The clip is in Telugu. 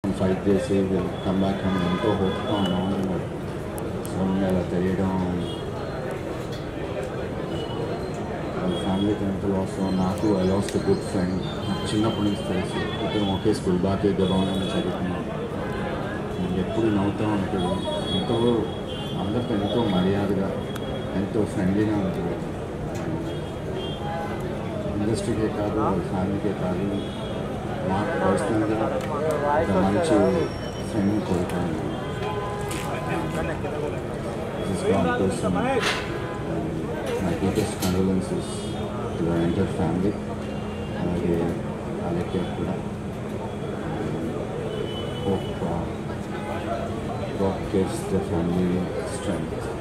ఫైట్ చేసి కమ్ బ్యాక్ అని ఎంతో హోప్గా ఉన్నాము. సోనియా అలా తెలియడం వాళ్ళ ఫ్యామిలీకి ఎంత లాస్. నాకు I lost a good friend. నాకు చిన్నప్పటి నుంచి తెలుసు. ఇద్దరం ఒకే స్కూల్ బాకే గబాన్లో చదువుకున్నాం. ఎప్పుడు నవ్వుతూ ఉంటుంది. ఎంతో అందరితో ఎంతో మర్యాదగా ఎంతో ఫ్రెండ్లీగా ఉంటుంది. ఇండస్ట్రీకే కాదు, వాళ్ళ ఫ్యామిలీకే కాదు, నాకు పర్సనల్గా మంచి ఫ్రెండ్ని కోరుతాను. My biggest condolences to the entire family. అలాగే అలాగే కూడా hope God gives the family strength.